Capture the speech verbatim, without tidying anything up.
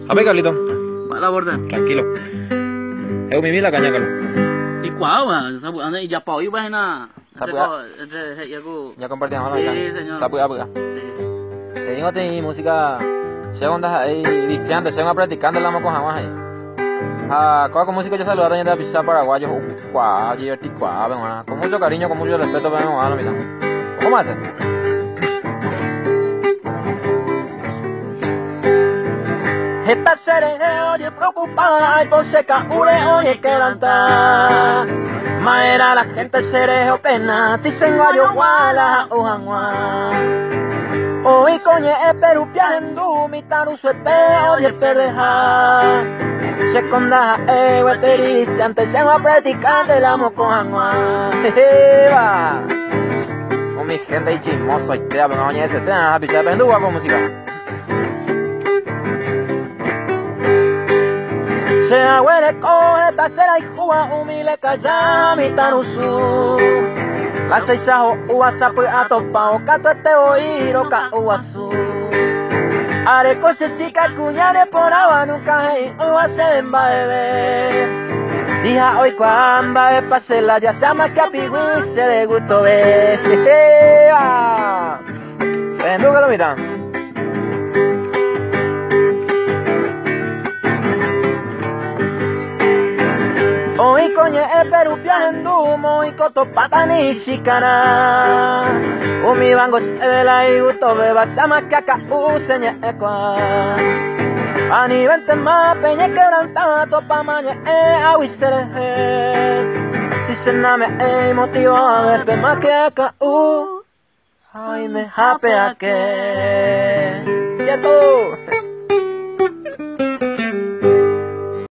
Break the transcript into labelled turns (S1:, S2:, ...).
S1: A ver, Carlito.
S2: Va la borda.
S1: Tranquilo. Eu mimi la caña, Carlos.
S2: Y cuau, sabu anda y ya pau y bajena.
S1: Sabu
S2: Ese ya go.
S1: Ya compartimos la
S2: Sí, señor.
S1: Sapu apuga.
S2: Sí.
S1: Te digo te música. Segunda ahí viciante, se van practicando la moco jamás ahí. Ah, con música ya saludar a la pizza paraguayo, cuá, divertir cuá, con mucho cariño, con mucho respeto, vamos a la mitad. ¿Cómo hace?
S3: Esta seré oye preocupada y por seca ure oye que lanta. Maera la gente seré pena si se enguayo guala o janguá. Hoy coñe e peru piajendu mitaru suete oye perdeja. Se conda e weteri si antes se va practicar del amo con janguá.
S1: Jeje, con mi gente y chismoso y te abro oye ese tema, picha pendúa con música.
S3: Se agüere coge tasera y juga humile calla mitanusu. La seisajo uasapu atopao cato este oiro ka uasu. Are cose si ka cuñare por agua nunca hei uase bemba bebé. Si ja hoy cuamba de pasela ya llama que a pigui se le gustó ver.
S1: Pendúa lo mitad.
S3: Hoy coñe e peru piajendu moi koto patani shikana. Umi bango se vela y gusto beba sama kaka useñe ekwa. Ani vente ma peñe quebrantaba topa mañe e awisere. Si se name e motivo a ver pe ma que acá u. Ay me hape a que.
S1: Cierto.